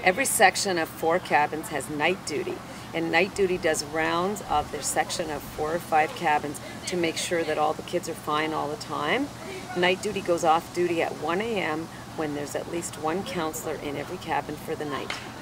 Every section of 4 cabins has night duty, and night duty does rounds of their section of 4 or 5 cabins to make sure that all the kids are fine all the time. Night duty goes off duty at 1 a.m. when there's at least one counselor in every cabin for the night.